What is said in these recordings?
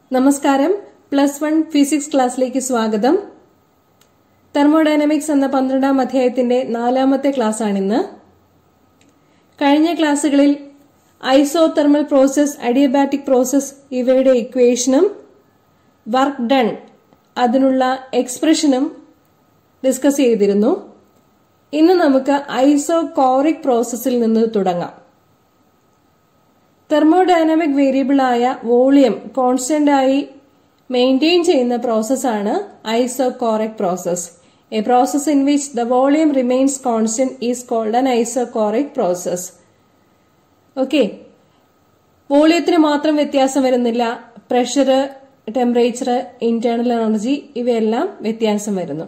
നമസ്കാരം. +1 ഫിസിക്സ് ക്ലാസ്സിലേക്ക് സ്വാഗതം. തെർമോഡൈനാമിക്സ് എന്ന 12ാം അധ്യായത്തിന്റെ 4ാമത്തെ ക്ലാസ്സാണിന്ന്. കഴിഞ്ഞ ക്ലാസ്സുകളിൽ ഐസോതെർമൽ പ്രോസസ്, അഡിയബാറ്റിക് പ്രോസസ് ഇവയുടെ ഇക്വേഷനും വർക്ക് ഡൺ അതിനുള്ള എക്സ്പ്രഷനും ഡിസ്കസ് ചെയ്തിരുന്നു. ഇന്ന് നമുക്ക് ഐസോകോറിക് പ്രോസസ്സിൽ നിന്ന് തുടങ്ങാം. തെർമോഡൈനാമിക് വേരിയബിളായ വോളിയം കോൺസ്റ്റന്റ് ആയി മെയിൻറ്റെയിൻ ചെയ്യുന്ന പ്രോസസ്സാണ് isochoric process. A process in which the volume remains constant is called an isochoric process. Okay, വോളിയത്തിന് മാത്രം വ്യത്യാസം വരുന്നില്ല. പ്രഷർ, ടെമ്പറേച്ചർ, ഇന്റേണൽ എനർജി ഇവയെല്ലാം വ്യത്യാസം വരുന്നു.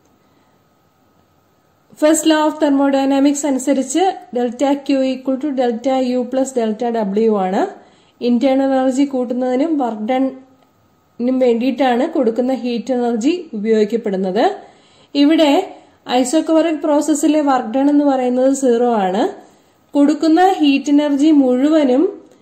ഫസ്റ്റ് ലോ ഓഫ് തെർമോഡൈനാമിക്സ് അനുസരിച്ച് delta Q equal to delta U plus delta W ആണ്. Internal energy കൂട്ടുന്നതിനും വർക്ക് ഡണിനും വേണ്ടിയിട്ടാണ് കൊടുക്കുന്ന ഹീറ്റ് എനർജി ഉപയോഗിക്കപ്പെടുന്നത്. ഇവിടെ ഐസോകോറിക് പ്രോസസ്സിലെ വർക്ക് ഡൺ എന്ന് പറയുന്നത് 0 ആണ്. കൊടുക്കുന്ന ഹീറ്റ് എനർജി മുഴുവനും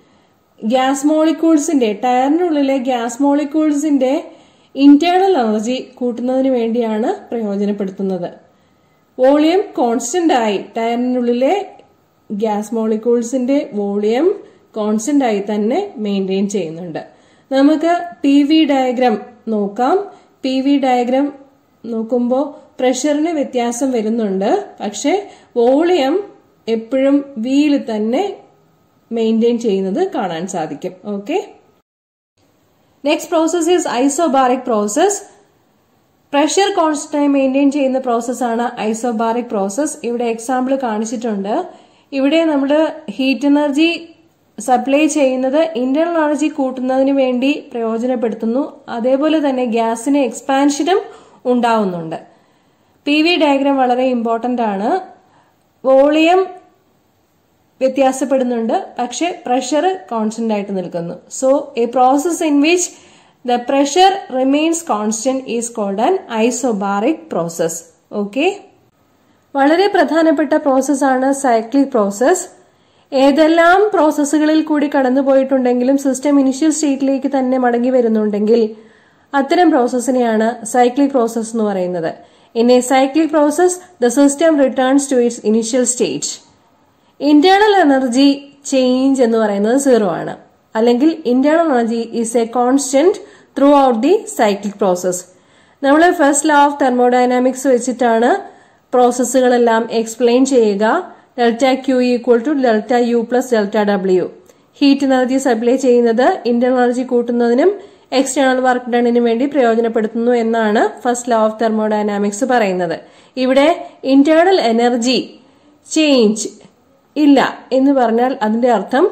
ഗ്യാസ് മോളിക്യൂൾസിന്റെ, ടയറിനുള്ളിലെ ഗ്യാസ് മോളിക്യൂൾസിന്റെ ഇന്റേണൽ എനർജി കൂട്ടുന്നതിന് വേണ്ടിയാണ് പ്രയോജനപ്പെടുത്തുന്നത്. വോളിയം കോൺസ്റ്റന്റ് ആയി, ടയറിനുള്ളിലെ ഗ്യാസ് മോളിക്യൂൾസിന്റെ വോളിയം കോൺസ്റ്റന്റ് ആയി തന്നെ മെയിൻറ്റെയിൻ ചെയ്യുന്നുണ്ട്. നമുക്ക് PV ഡയഗ്രാം നോക്കാം. PV ഡയഗ്രാം നോക്കുമ്പോൾ പ്രഷറിന് വ്യത്യാസം വരുന്നുണ്ട്, പക്ഷെ വോളിയം എപ്പോഴും വിയിൽ തന്നെ മെയിൻറ്റെയിൻ ചെയ്യുന്നത് കാണാൻ സാധിക്കും. Okay, next process is isobaric process. Pressure കോൺസ്റ്റന്റായി മെയിൻറ്റെയിൻ ചെയ്യുന്ന പ്രോസസ്സാണ് ഐസോബാറിക് പ്രോസസ്. ഇവിടെ എക്സാമ്പിൾ കാണിച്ചിട്ടുണ്ട്. ഇവിടെ നമ്മൾ ഹീറ്റ് എനർജി സപ്ലൈ ചെയ്യുന്നത് ഇന്റേണൽ എനർജി കൂട്ടുന്നതിന് വേണ്ടി പ്രയോജനപ്പെടുത്തുന്നു. അതേപോലെ തന്നെ ഗ്യാസിന് എക്സ്പാൻഷനും ഉണ്ടാവുന്നുണ്ട്. PV ഡയഗ്രാം വളരെ ഇമ്പോർട്ടന്റ് ആണ്. വോളിയം വ്യത്യാസപ്പെടുന്നുണ്ട്, പക്ഷെ പ്രഷർ കോൺസ്റ്റന്റ് ആയിട്ട് നിൽക്കുന്നു. So a process in which the pressure remains constant is called an isobaric process. Okay, വളരെ പ്രധാനപ്പെട്ട പ്രോസസ്സാണ് സൈക്ലിക് പ്രോസസ്. ഏതെല്ലാം പ്രോസസ്സുകളിൽ കൂടി കടന്നുപോയിട്ടുണ്ടെങ്കിലും സിസ്റ്റം ഇനിഷ്യൽ സ്റ്റേറ്റിലേക്ക് തന്നെ മടങ്ങി വരുന്നുണ്ടെങ്കിൽ അത്തരം പ്രോസസ്സിനെയാണ് സൈക്ലിക് പ്രോസസ് എന്ന് പറയുന്നത്. In a cyclic process the system returns to its initial state. Internal energy change എന്ന് പറയുന്നത് 0 ആണ്, അല്ലെങ്കിൽ internal energy is a constant throughout the cyclic process. നമ്മൾ ഫസ്റ്റ് ലോ ഓഫ് തെർമോഡൈനാമിക്സ് വെച്ചിട്ടാണ് പ്രോസസ്സുകളെല്ലാം എക്സ്പ്ലെയിൻ ചെയ്യുക. Delta Q equal to delta U plus delta W. Heat energy supply ചെയ്യുന്നത് internal energy കൂട്ടുന്നതിനും എക്സ്റ്റേണൽ വർക്ക് ഡണിനും വേണ്ടി പ്രയോജനപ്പെടുത്തുന്നു എന്നാണ് ഫസ്റ്റ് ലോ ഓഫ് തെർമോഡൈനാമിക്സ് പറയുന്നത്. ഇവിടെ ഇന്റേണൽ എനർജി ചേഞ്ച് ഇല്ല എന്ന് പറഞ്ഞാൽ അതിന്റെ അർത്ഥം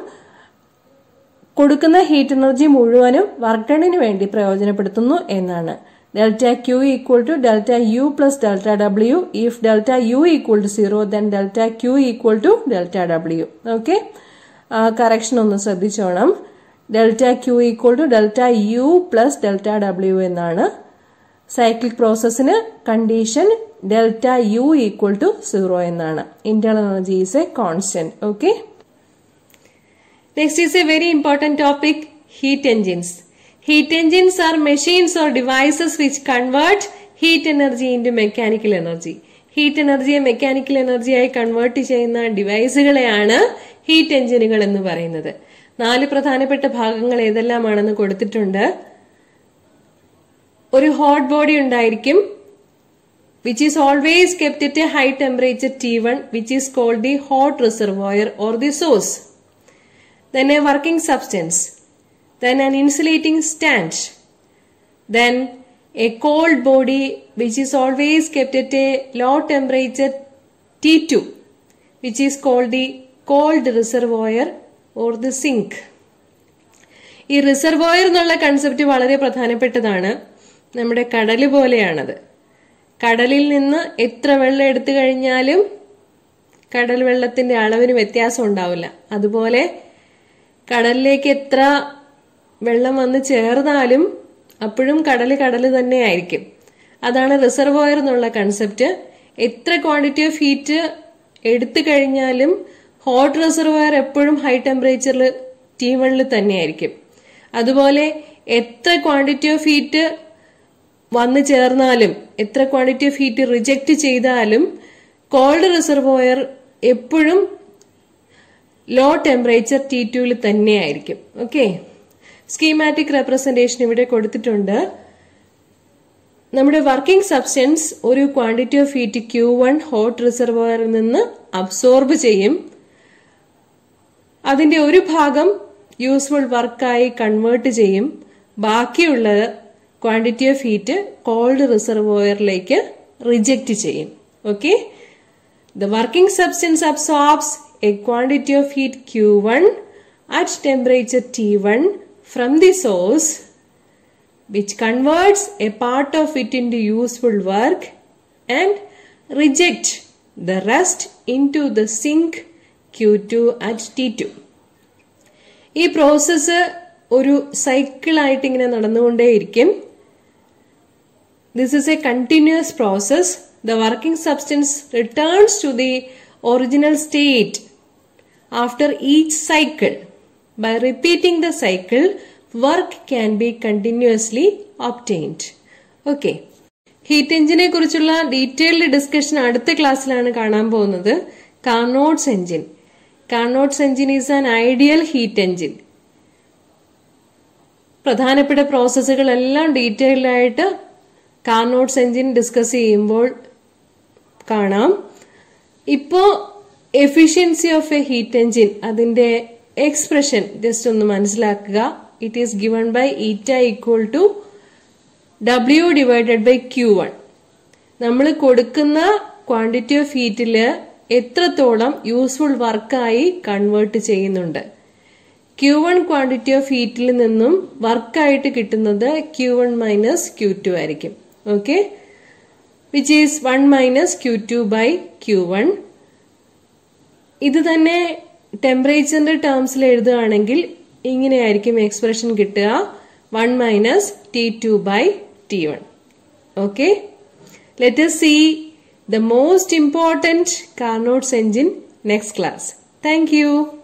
കൊടുക്കുന്ന ഹീറ്റ് എനർജി മുഴുവനും വർക്ക് ഡണിന് വേണ്ടി പ്രയോജനപ്പെടുത്തുന്നു എന്നാണ്. Delta Q equal to delta U plus delta W. If delta U equal to 0 then delta Q equal to delta W. Okay, correction ഒന്ന് ശ്രദ്ധിച്ചോണം. Delta Q equal to delta U plus delta W എന്നാണ്. Cyclic പ്രോസസ്സിന് condition delta U equal to 0 എന്നാണ്. Internal energy is a constant. Okay, next is a very important topic, heat engines. Heat engines are machines or devices which convert heat energy into mechanical energy. Heat energy mechanical എനർജിയായി convert ചെയ്യുന്ന ഡിവൈസുകളെയാണ് heat എഞ്ചിനുകൾ എന്ന് പറയുന്നത്. 4 പ്രധാനപ്പെട്ട ഭാഗങ്ങൾ ഏതെല്ലാമാണെന്ന് കൊടുത്തിട്ടുണ്ട്. ഒരു ഹോട്ട് ബോഡി ഉണ്ടായിരിക്കും, which is always kept at a high temperature T1, which is called the hot reservoir or the source. Then a working substance, then an insulating stand, then a cold body which is always kept at a low temperature T2, which is called the cold reservoir or the sink. ഈ reservoir എന്നുള്ള concept വളരെ പ്രധാനപ്പെട്ടതാണ്. നമ്മുടെ കടല് പോലെയാണത്. കടലിൽ നിന്ന് എത്ര വെള്ളം എടുത്തു കഴിഞ്ഞാലും കടൽ വെള്ളത്തിന്റെ അളവിന് വ്യത്യാസം ഉണ്ടാവില്ല. അതുപോലെ കടലിലേക്ക് എത്ര വെള്ളം വന്ന് ചേർന്നാലും അപ്പോഴും കടല് തന്നെയായിരിക്കും. അതാണ് റിസർവോയർ എന്നുള്ള കൺസെപ്റ്റ്. എത്ര ക്വാണ്ടിറ്റി ഓഫ് ഹീറ്റ് എടുത്തു കഴിഞ്ഞാലും ഹോട്ട് റിസർവോയർ എപ്പോഴും ഹൈ ടെമ്പറേച്ചറിൽ T1 തന്നെയായിരിക്കും. അതുപോലെ എത്ര ക്വാണ്ടിറ്റി ഓഫ് ഹീറ്റ് വന്നു ചേർന്നാലും, എത്ര ക്വാണ്ടിറ്റി ഓഫ് ഹീറ്റ് റിജക്ട് ചെയ്താലും കോൾഡ് റിസർവോയർ എപ്പോഴും ലോ ടെമ്പറേച്ചർ T2 തന്നെയായിരിക്കും. ഓക്കെ, സ്കീമാറ്റിക് റെപ്രസെന്റേഷൻ ഇവിടെ കൊടുത്തിട്ടുണ്ട്. നമ്മുടെ വർക്കിംഗ് സബ്സ്റ്റൻസ് ഒരു quantity of heat Q1 hot റിസർവോയറിൽ നിന്ന് അബ്സോർബ് ചെയ്യും. അതിന്റെ ഒരു ഭാഗം യൂസ്ഫുൾ വർക്കായി കൺവേർട്ട് ചെയ്യും. ബാക്കിയുള്ള ക്വാണ്ടിറ്റി ഓഫ് ഹീറ്റ് കോൾഡ് റിസർവോയറിലേക്ക് റിജക്ട് ചെയ്യും. Okay, the working substance absorbs a quantity of heat Q1 at temperature T1 from the source, which converts a part of it into useful work and reject the rest into the sink Q2 at T2. ഈ process ഒരു cycle ആയിട്ട് ഇങ്ങനെ നടന്നുകൊണ്ടേയിരിക്കും. This is a continuous process. The working substance returns to the original state after each cycle. By repeating the cycle, work can be continuously obtained. Okay. Heat എഞ്ചിനെ കുറിച്ചുള്ള detailed discussion അടുത്ത ക്ലാസ്സിലാണ് കാണാൻ പോകുന്നത്. Carnot's engine. Carnot's engine is an ideal heat engine. പ്രധാനപ്പെട്ട പ്രോസസ്സുകളെല്ലാം detailed ആയിട്ട് Carnot's engine discuss ചെയ്യുമ്പോൾ കാണാം. ഇപ്പോ efficiency of a heat engine, അതിന്റെ എക്സ്പ്രഷൻ ജസ്റ്റ് ഒന്ന് മനസ്സിലാക്കുക. It is given by eta equal to W divided by Q1. നമ്മൾ കൊടുക്കുന്ന ക്വാണ്ടിറ്റി ഓഫ് ഹീറ്റില് എത്രത്തോളം യൂസ്ഫുൾ വർക്കായി കൺവേർട്ട് ചെയ്യുന്നുണ്ട്. Q1 ക്വാണ്ടിറ്റി ഓഫ് ഹീറ്റിൽ നിന്നും വർക്കായിട്ട് കിട്ടുന്നത് Q1 മൈനസ് Q2 ആയിരിക്കും. Okay, which is 1 minus Q2 by Q1. ഇത് തന്നെ ടെമ്പറേച്ചറിന്റെ ടേംസിൽ എഴുതുകയാണെങ്കിൽ ഇങ്ങനെയായിരിക്കും എക്സ്പ്രഷൻ കിട്ടുക, 1 minus T2 by T1. Okay, let us see the most important Carnot's engine next class. Thank you.